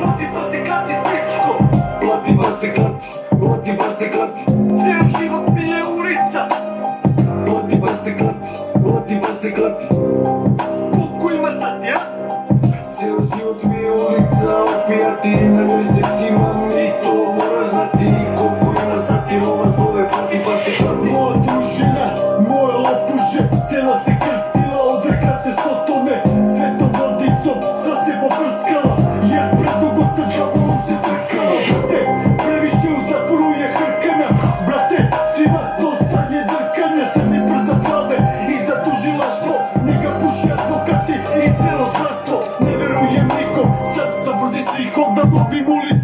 Plati pa se klati. Cijel život mi je ulica. Plati pa se klati. Koliko ima sad, ja? Cijel život mi je ulica, opijati na mjesecima mi to moraš znati. Koliko ima sad ti lova zove, plati pa se klati. Moja družina, moja lopuže, cijela se krstila, odrekla se sotone, svetom vodicom, sva se poprskala, jer predugo sa džavolom se trkala. Brate, previše u zatvoru je hrkanja, brate, svima dosta je drkanja, srni brza plave i za tužilaštvo, neka puši advokati i cijelo zdravstvo. Ne verujem nikom, sad zavrdi svih, onda lovim ulici.